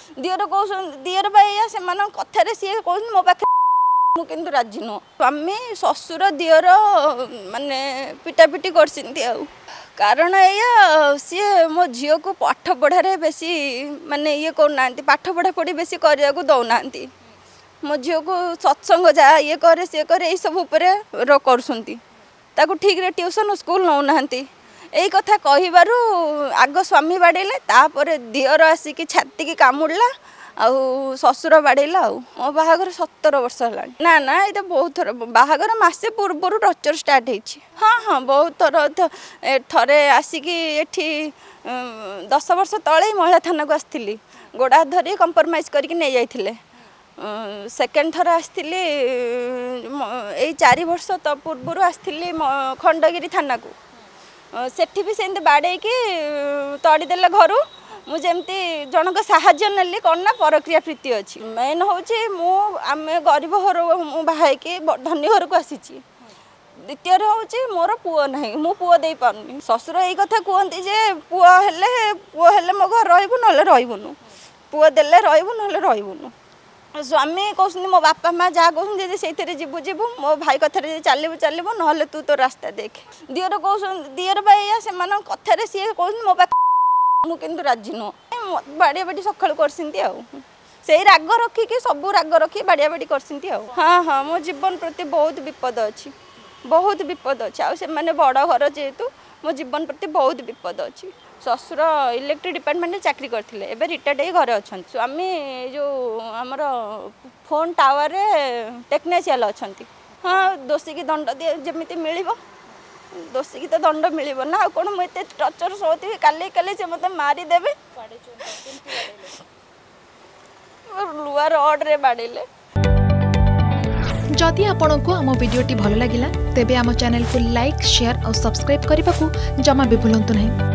दियर कौन दियर भाई से कथार सी कौन मो पाखे मु किंतु राजी नुह स्वामी ससुर दियर माने पिटापिटी कर कारण या सी मो झी को पाठ पढ़ारे बेसी माने ये करना पाठ पढ़ा पढ़ी बेसी करने को दौना मो झी को सत्संग जा ये करे सी करे ये सब कर ठीक रे ट्यूशन स्कूल नौना यही कथा कहबारू आग स्वामी बाड़े तापर दियर आसिक छाती की कामुड़ला आउ ससुर बाड़ेला मो बाहागर 17 वर्ष है ना ना ये बहुत थर बाहागर मसे पूर्व टर्चर स्टार्ट होती हाँ हाँ बहुत थर थरे आसिक एठी 10 वर्ष तले महिला थाना को आसती गोड़ा धरी कंप्रोमाइज करके नहीं जाइए सेकेंड थर आसती यही 4 वर्ष तो पूर्व आसती खंडगिरी थाना को सेठी भी से बाड़े तड़ीदे घर मुझे जनक साहाଯ୍य नेली कौन ना परक्रिया प्रीति अच्छी मेन हूँ आम गरीब घर बाहर धनी घर को आसी द्वितीय हूँ मोर पुओ ना मु पुओ दे पार्नी ससुर यही कथा कहते जे पुओ हेले मो घर रही ना रहीबुनु पुओ देले रहीबु ना रहीबुनु स्वामी कहते मो बापा माँ जहाँ कहते से जीवु जीवु मो भाई कथार चलू चलू ना तू तो रास्ता देख दियर कौन दियर भाई से कथार सी कौन मो पाखे मु किंतु राजी नुह बाड़िया बाड़ी सका कर राग रखिकी सब राग रखी बाड़िया बाड़ी कर हाँ हाँ मो जीवन प्रति बहुत विपद अच्छी बहुत विपद अच्छी आउ मैंने बड़ घर जेहेतु मो जीवन प्रति बहुत विपद अच्छी ससुर इलेक्ट्रिक डिपार्टमेंट चाकरी करते एवं रिटायर्ड हो घरे अच्छा स्वामी जो आमर फोन टावर टेक्निशियन अच्छा हाँ दोषी की दंड दिए जमी मिल दोषी की तो दंड मिल ना कौन मुझे टर्चर सोती काली काली से मत मारिदेवे लुआ रड रे बाड़े जदि आपंक आम भिडी भल लगा तेब आम चैनल को लाइक शेयर और सब्सक्राइब करने को जमा भी भूलु नहीं।